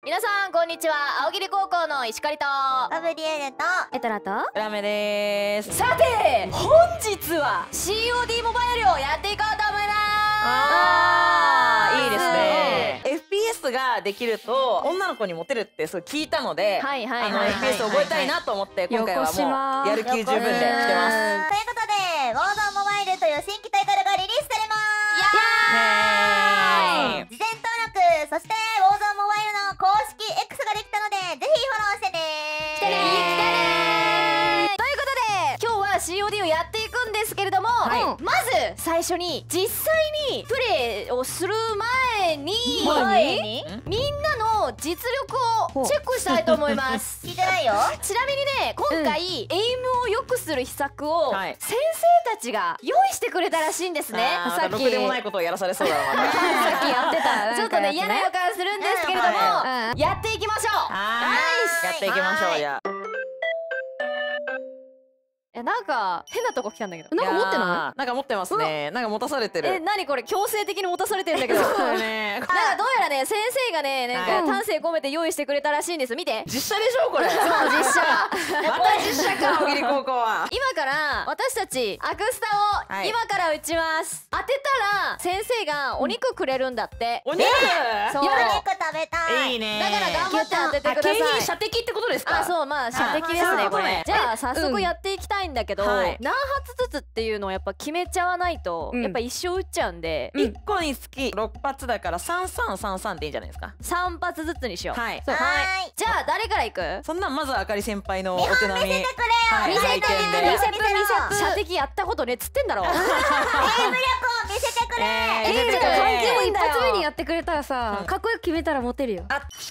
皆さんこんにちは。青桐高校の石狩とガブリエルとエトラとラメです。 さて本日は COD モバイルをやっていこうと思います。 いいですね。FPS ができると女の子にモテるってそう聞いたので、FPS 覚えたいなと思って今回はもうやる気十分で来てます。 ということで、ウォーゾーンモバイルという新規タイトルがリリースされます。事前登録、そしてウォーゾーンモバイルの公式 X ができたので、ぜひフォローしてねー。 来てねー。ということで今日は COD をやっていくんですけれども、まず最初に実際にプレイをする前にみんなの実力をチェックしたいと思います。 聞いてないよ。 ちなみにね、今回、エイムを良くする秘策を先生たちが用意してくれたらしいんですね。 さっきろくでもないことをやらされそうだな。 さっきやってたちょっとね嫌な予感するんですけれども、やっていきましょう。 やっていきましょう。やなんか変なとこ来たんだけど。 なんか持ってない？ なんか持ってますね。なんか持たされてる。 何これ、強制的に持たされてんだけど。 そうだね。 なんかどうやらね、先生がね、なんか丹精込めて用意してくれたらしいんです。見て、 実写でしょこれ。 そう、実写。 また実写か、青桐高校は。 今から私たちアクスタを今から打ちます。当てたら先生がお肉くれるんだって。 お肉？ そう、 お肉食べたい。 いいね。 だから頑張って当ててください。 景品射的ってことですか？ あ、そう、まあ射的ですねこれ。じゃあ早速やっていきたいんだけど、何発ずつっていうのをやっぱ決めちゃわないと、やっぱ一生撃っちゃうんで、 1個につき6発だから3333でいいんじゃないですか。 3発ずつにしよう。 はい。 じゃあ誰からいく？ そんなんまずはあかり先輩のお手並み。 見せてくれよ。 見せて見せ射的やったことねっつってんだろ。 エイム力を見せてくれ。 一発目にやってくれたらさ、かっこよく決めたらモテるよ。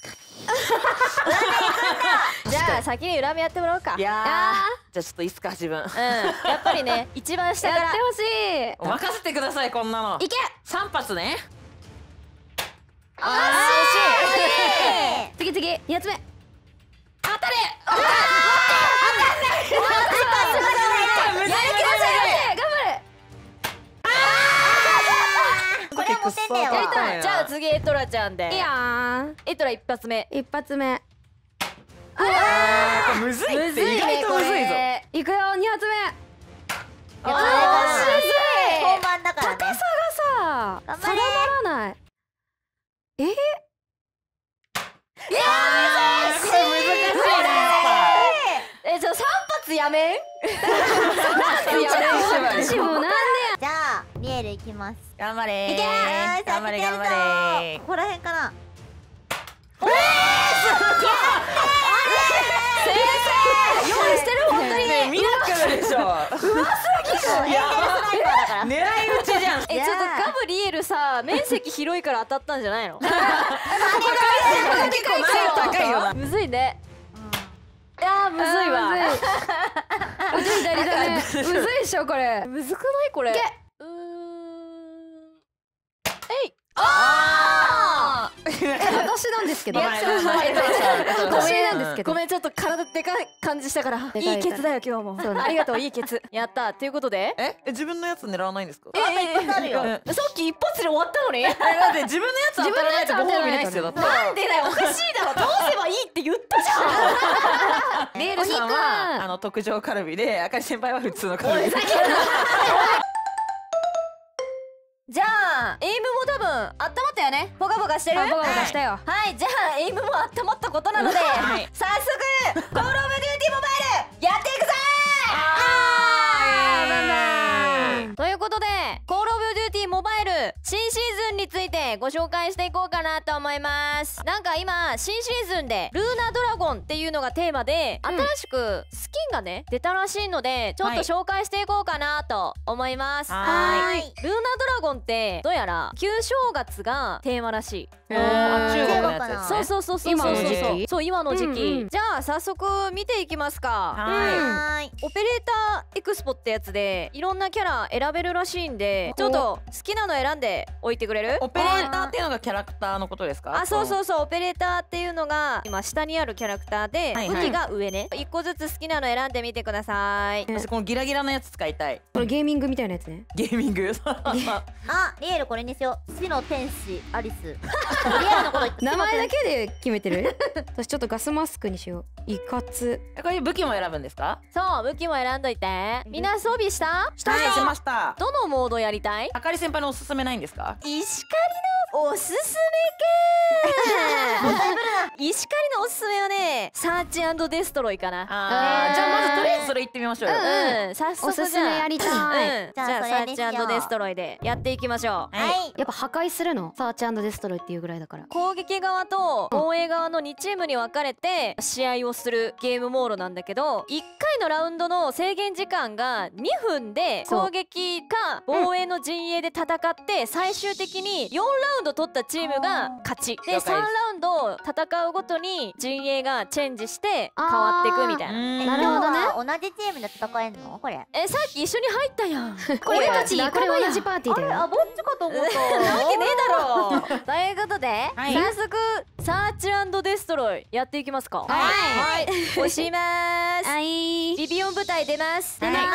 じゃあ先に恨みやってもらおうか。 いやー、じゃあちょっといいっすか自分。 やっぱりね、一番下からやってほしい。 任せてくださいこんなの。 いけ。 3発ね。 次次、2発目。 当たれ。 これはモテんだよ。 やりたい。じゃあ次エトラちゃんで。 いいやん。 エトラ一発目。 一発目。 これむずいって意外とむずいぞ。 いくよ、2発目。 本番だからね。 高さがさ、定まらない。 これ難しいね。 じゃあ3発やめん。 私もなんでや。 じゃあリエルいきます。 頑張れ。 いけー。 頑張れ頑張れ。 ここら辺かな。 用意してる本当に。 ね、ミラクルでしょ。狙い撃ちじゃん。 ちょっとガブリエルさ、面積広いから当たったんじゃないの？ 結構難易度高いよな。 むずいね。いやむずいわ。 むずい左だね。むずいっしょこれ。 むずくないこれ？ 私なんですけど。 リアクションが私なんですけど。 ごめん、ちょっと体でかい感じしたから。いいケツだよ今日も。ありがとう、いいケツ。やったということで。 自分のやつ狙わないんですか？ さっき一発で終わったのに。 だって自分のやつ当たらないとご褒美ないっすよ。だってなんでだよ、おかしいだろ。どうせばいいって言ったじゃん。 リエルさんは特上カルビで、あかり先輩は普通のカルビ。 じゃあエイムも多分温まったよね。ポカポカしてる？ ポカポカしたよ。 はい、じゃあエイムも温まったことなので、早速コールオブデューティーモバイルやっていくぞー。ということで、コールオブデューティーモバイル新シーズンについてご紹介していこうかなと思います。なんか今新シーズンでルーナドラゴンっていうのがテーマで、新しくスキンがね出たらしいので、ちょっと紹介していこうかなと思います。ルーナドラゴンってどうやら旧正月がテーマらしい。 中国のやつ。 そう今の時期。 そう、今の時期。じゃあ早速見ていきますか。オペレーターエクスポってやつでいろんなキャラ選べるらしいんで、ちょっと好きなの選んでおいてくれる？ オペレーターっていうののがキャラクターのことですか？ あ、そうそうそう、オペレーターっていうのが今下にあるキャラクターで、武器が上ね。1個ずつ好きなの選んでみてください。 私このギラギラのやつ使いたい。 これゲーミングみたいなやつね。 ゲーミング。 あ、リエルこれにしよう。死の天使アリス。リエルのこと言って名前だけで決めてる。私ちょっとガスマスクにしよう。いかつ。 これ武器も選ぶんですか？ そう、武器も選んどいて。みんな装備した？ はい、しました。 どのモードやりたい？ あかり先輩のおすすめないんですか？ 石狩のおすすめか石狩のおすすめはね、サーチ&デストロイかな。 じゃあまずとりあえずそれ行ってみましょうよ。 早速おすすめやりたい。 じゃあサーチ&デストロイでやっていきましょう。 はい。 やっぱ破壊するの？サーチ&デストロイっていうぐらいだから。 攻撃側と防衛側の2チームに分かれて試合をするゲームモードなんだけど、1回のラウンドの制限時間が2分で攻撃か防衛の陣営で戦って最終的に4ラウンド取ったチームが勝ちで、3ラウンド戦うごとに陣営がチェンジして変わっていくみたいな。 なるほどね。 同じチームで戦えんのこれ？ さっき一緒に入ったやん。 俺たちこれ同じパーティーだよ。 あ、ぼっちかと思ったなわけねえだろ。ということで、 はい早速サーチ&デストロイやっていきますか。 はい。 押します。 はいビビオン部隊出ます。 出ます。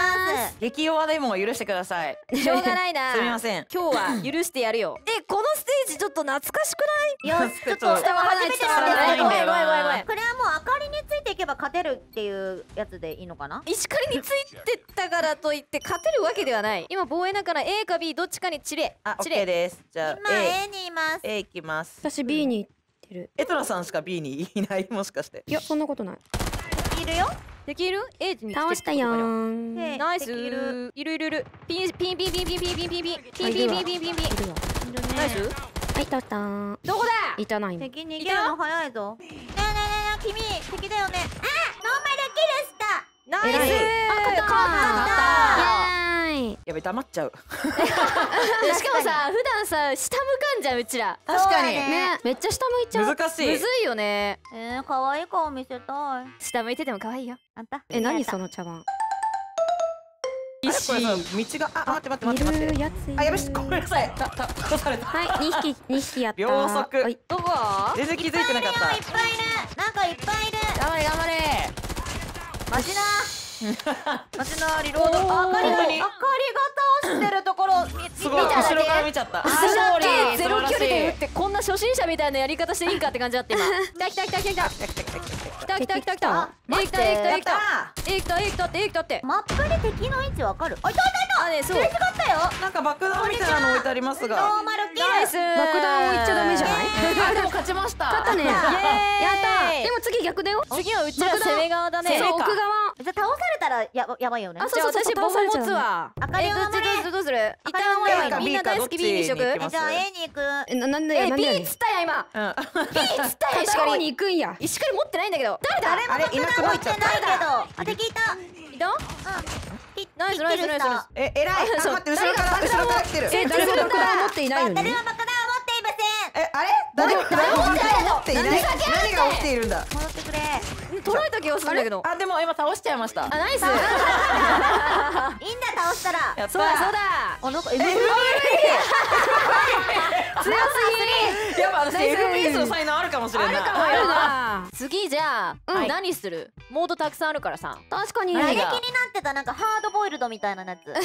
激弱でも許してください。 しょうがないな。 すみません。 今日は許してやるよ。このステージちょっと懐かしくない？ よし、ちょっと伝わらない初めて伝わらないなんですけど、 ごめんごめんごめんごめん。 これはもう明かりについていけば勝てるっていうやつでいいのかな？ 石狩についてったからといって勝てるわけではない。今防衛だから A か B どっちかに散れ。 あ、OK です。じゃあ今 A にいます。 A 行きます。 私 B に行ってる。 エトラさんしか B にいないもしかして。 いやそんなことない。 いるよ。 できる？ A に来てる倒したよーん。 でナイスできる。 いるいるいる。ピンピンピンピンピンピンピンピンピンピンピンピンピンピンピンピン。 いるわ。 ナイス。 はい倒したー。 どこだ？ いたないの。 敵逃げるの早いぞ。ねえねえねえ、君敵だよね。あ、ノーマルキルした。 ナイス。勝ったやべ、黙っちゃう。 しかもさ、普段さ下向かんじゃんうちら。 確かに。 ね、めっちゃ下向いちゃう。 難しい。 むずいよね。 可愛い顔見せたい。 下向いてても可愛いよ。 あんた。 何その茶碗。 これさ、道が、あ、待って待って待って待って。 やつ。 あ、やべし、ごめんなさい。倒された。 はい、2匹やった。 秒速はい。 どこ？ 全然気づいてなかった。 いっぱいいる。なんかいっぱいいる。 頑張れ頑張れ。 マジな。 マジなリロード。 あかりが本当に倒してるところすごい後ろから見ちゃった。 ゼロ距離で撃ってこんな初心者みたいなやり方していいかって感じだって今。来た来た来た来た来た来た来た来た。え、来たえ、来たえ、来たえ、来たえ、来たってえ、来たって。 マップで敵の位置わかる？あ、いたいたいた。 あ、ね、そう。 すれ違ったよ。 なんか爆弾みたいなの置いてありますが。 ノーマルキル。 ナイス。 爆弾置いちゃダメじゃない？ あ、でも勝ちました。 勝ったね。 イエーイ。 やった。でも次逆だよ。 次はうちら攻め側だね。 そう、奥側。 じゃあ倒されたらやばいよね。 あ、 じゃあ私ボム持つわ。 あかりはどうする？一あかりは旦みんな大好き B にしとく。 じゃあ A に行く。 なんでなん B で？ っつったや今。 うん。 B っつったや石片方狩に行くんや。 石狩持ってないんだけど。誰だ？ 誰も爆弾持ってないけど。あ、敵いた。 いた？ナイスナイスナイスナイス。 えらい。あ、待って、後ろから来てる。 誰も爆弾持っていないのに。 誰も爆弾を持っていません。 あれ？誰も持っていない。何が起きているんだ。 戻ってくれ。 取られた気がするんだけど。 あ、でも今倒しちゃいました。 あ、ナイス。 いいんだ倒したら。 やった。 そうだそうだ。 あ、なんか強すぎ。 やっぱ私 FPS の才能あるかもしれない。 あるな。次じゃあうん何する？モードたくさんあるからさ。 確かに。 打撃になってたなんかハードボイルドみたいなやつ。 ポ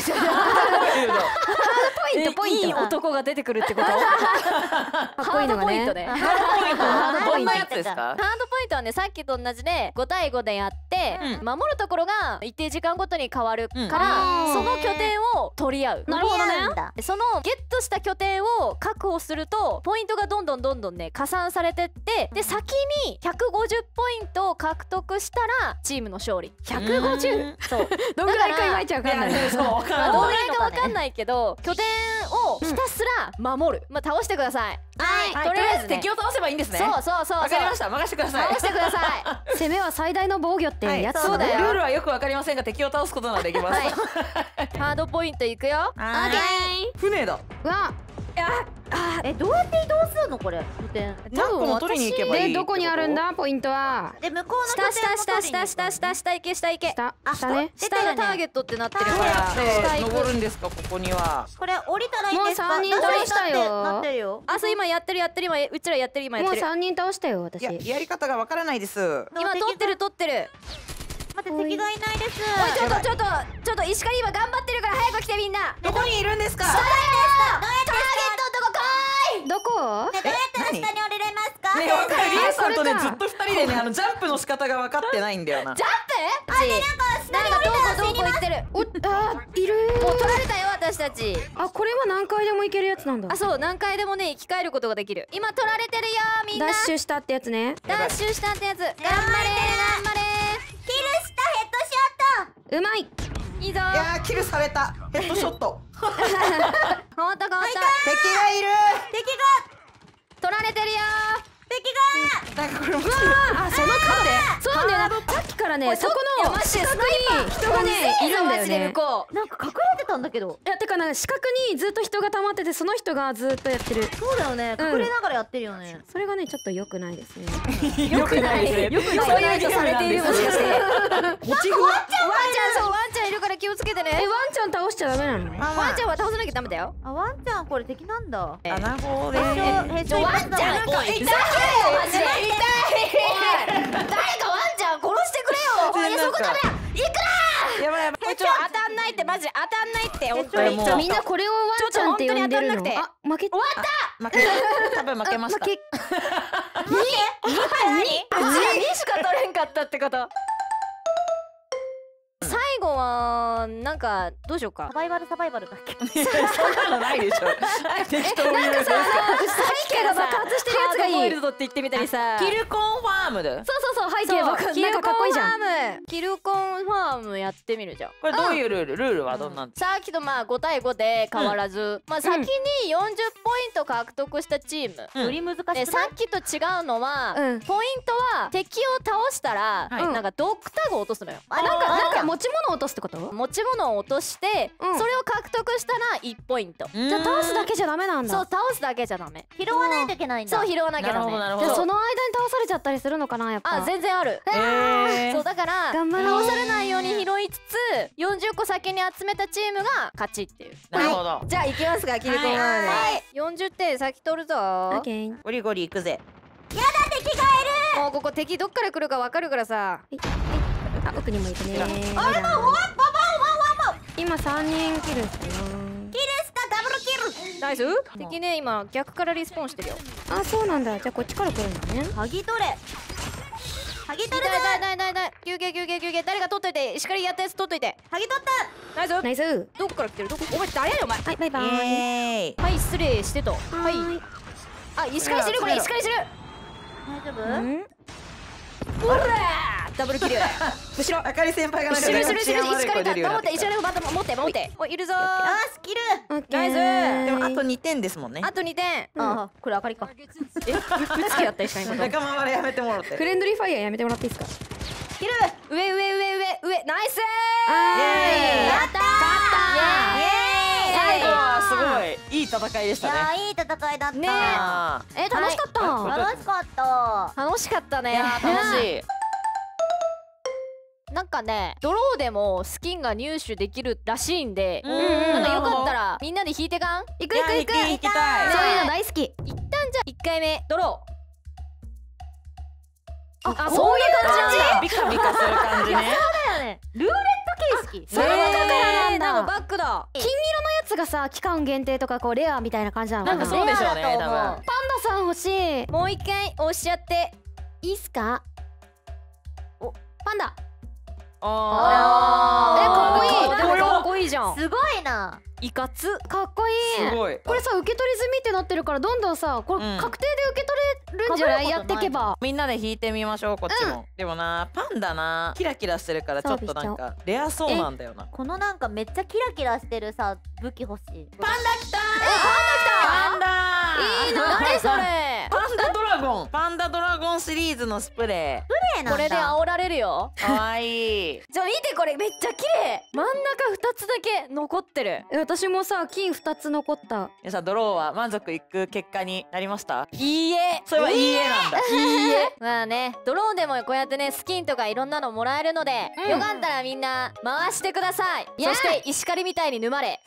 イントポイント。 いい男が出てくるってこと？ かっこいいのがね。 ハードポイントね。 どんなやつですか？ ハードポイントはね、さっきと同じで5対5でやって守るところが一定時間ごとに変わるからその拠点を取り合う。 なるほどね。 そのゲットした拠点を確保するとポイントがどんどんね加算されてって、で先に150ポイントを獲得したらチームの勝利。150？そうどんぐらいかいまいちわかんない。 そう、わかまあんない。 どんぐらいかわかんないけど拠点をひたすら守る。まあ倒してください。 はい、とりあえず敵を倒せばいいんですね。 そうそうそう。 わかりました。任せてください。 倒してください。 攻めは最大の防御ってやつ。 そうだよ。 ルールはよくわかりませんが敵を倒すことができます。 ハードポイントいくよ。 はい。 船だ。 うわ、 どうやって移動するのこれ拠点。 何個も取りに行けばいい。 でどこにあるんだポイントは。 で向こうの拠点も取りに行く。 下行け下行け。 下ね。 下がターゲットってなってるから下行く。 登るんですかここには。 これ降りたらいいんですか。 もう3人倒したよ。 なってるよ。 あ、そう今やってる今うちらやってる今やってる。 もう3人倒したよ私。 やり方がわからないです。 今取ってる。 待って敵がいないです。 ちょっと石狩今頑張ってるから早く来てみんな。 どこにいるんですか。 ターゲットどこかーい。 どこ？ どうやったら下に降りれますか。 ね、わかる。リエさんとねずっと2人でねジャンプの仕方が分かってないんだよな。 ジャンプ？なんかどこ行ってる。 いる。 もう取られたよ私たち。 これは何回でも行けるやつなんだ。 そう何回でもね生き返ることができる。今取られてるよみんな。 ダッシュしたってやつね。 ダッシュしたってやつ。頑張れ。 キルしたヘッドショット。 うまい。 いいぞ。 いやーキルされた。ヘッドショット。 変わった。 敵がいる。 敵が取られてるよ。 なんかこれもその角で。そうなんだよな。さっきからねそこの四角に人がねいるんだよね。 なんか隠れてたんだけど。 いやてかなんか四角にずっと人が溜まっててその人がずっとやってる。 そうだよね。隠れながらやってるよね。 それがねちょっと良くないですね。 よくない。そういうとされているもしかして。 モチフは。 ワンちゃんいるから気をつけてね。 ワンちゃん倒しちゃダメなの？ ワンちゃんは倒さなきゃダメだよ。 ワンちゃんこれ敵なんだ。 アナゴで。 ワンちゃん痛いよマジで。誰かワンちゃん殺してくれよ。おいそこダメだ。いくら。 やばい。 当たんないってマジ当たんないって本当に。 じゃあみんなこれをワンちゃんって呼んでるの？負け。 終わった。 多分負けました。 負け。 2しか取れんかったってこと。最後はなんかどうしようか。 サバイバルだっけ。 そんなのないでしょ。適当に言う。 さっきが爆発してるやつがいい。 ハードボイルドって言ってみたりさ。 キルコンファームで。 そう背景爆発なんかかっこいいじゃん。 キルコンファームやってみるじゃん。 これどういうルールはどんなんですか。 さっきとまあ5対5で変わらず、まあ先に40ポイント獲得したチーム。 より難しくない。 でさっきと違うのはポイントは敵を倒したらなんかドッグタグを落とすのよ。 なんか持ち物を落とすってこと？ 持ち物を落としてそれを獲得したら1ポイント。 じゃあ倒すだけじゃダメなんだ。 そう倒すだけじゃダメ。 拾わないといけないんだ。 そう拾わなきゃダメ。 なるほど。 その間に倒されちゃったりするのかなやっぱ。 全然ある。そうだから倒されないように拾いつつ40個先に集めたチームが勝ちっていう。 なるほど。 じゃあ行きますかキルコン。40点先取るぞ。 ゴリゴリ行くぜ。 やだ敵がいる。 もうここ敵どっから来るかわかるからさ。 奥にもいるね。今3人キルしたな。 キルしたダブルキル。 ナイス。敵ね今逆からリスポーンしてるよ。 そうなんだ。じゃあこっちから来るんだね。 鍵取れ。鍵取る。 だ休憩誰が取っといて。石狩やったやつ取っといて。 鍵取った。 ナイス。 ナイス。 どこから来てる。お前誰やねんお前。 はいバイバイ。 はい失礼してと。はい石狩してるこれ石狩してる。 大丈夫？ ほらダブルキル。後ろあかり先輩がなんか後ろ石狩だ。守って石狩持っておいるぞ。 よしキル。 ナイス。 でもあと2点ですもんね。 あと2点。 これあかりか。 ぶつけやった石狩のこと。 仲間割れやめてもらって。 フレンドリーファイヤーやめてもらっていいですか。 キル。上ナイス。 やった最後はすごいいい戦いでしたね。 いい戦いだった。 ね楽しかった。 楽しかったね。 楽しい。 なんかねドローでもスキンが入手できるらしいんで、なんかよかったらみんなで引いてかん。 行く行きたい。そういうの大好き。 一旦じゃあ1回目ドロー。 そういう感じ。 ビカビカする感じね。 そうだよね。ルーレット形式。 それがだからなんだ。 なんかバックだ。 金色のやつがさ期間限定とかこうレアみたいな感じなのかな。 なんかそうでしょうね多分。 パンダさん欲しい。 もう一回押しちゃっていいっすか。パンダ。 かっこいい。かっこいいじゃん。 すごいな。 いかつ。 かっこいい。 すごい。 これさ受け取り済みってなってるからどんどんさこれ確定で受け取れるんじゃない。やってけば。 みんなで引いてみましょうこっちも。でもなパンダなキラキラしてるからちょっとなんかレアそうなんだよな。 このなんかめっちゃキラキラしてるさ武器欲しい。 パンダ来た。 パンダ来た。いいな。何それ。 パンダドララゴン、パンダドラゴンシリーズのスプレこれで煽られるよ。 ー。かわいい。 じゃあ見て、これめっちゃ綺麗。真ん中2つだけ残ってる。 私もさ金2つ残った。 皆さんドローは満足いく結果になりました？ いいえ。 それはいいえなんだ。 いいえ。まあね、ドローンでもこうやってねスキンとかいろんなのもらえるので、よかったらみんな回してください。そして石狩みたいに沼れ。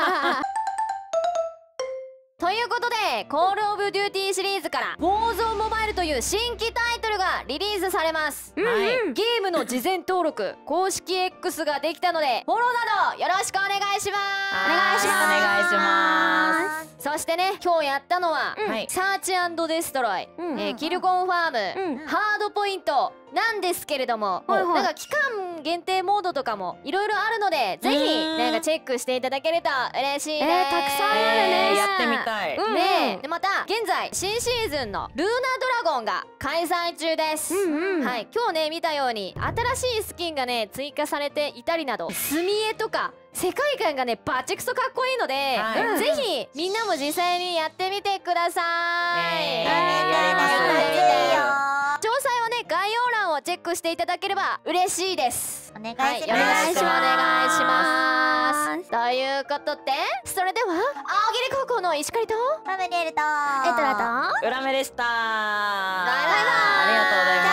ということで、コールオブデューティーシリーズから「ウォーゾーンモバイル」という新規タイトルがリリースされます。ゲームの事前登録、公式 X ができたのでフォローなどよろしくお願いします。 お願いします。 そしてね、今日やったのはサーチ&デストロイ、キルコンファーム、ハードポイントなんですけれども、なんか期間限定モードとかもいろいろあるので、ぜひなんかチェックしていただけると嬉しいです。 たくさんあるね。 やってみたい。 でまた現在新シーズンのルーナドラゴンが開催中です。はい、今日ね見たように新しいスキンがね追加されていたりなど、墨絵とか世界観がねバチクソかっこいいので、ぜひみんなも実際にやってみてください。 やります。 詳細はね概要欄をチェックしていただければ嬉しいです。 お願いします。 よろしくお願いします。ということで、それでは青桐高校の石狩とラムネルとエトラと裏目でした。 バイバイ。 ありがとうございます。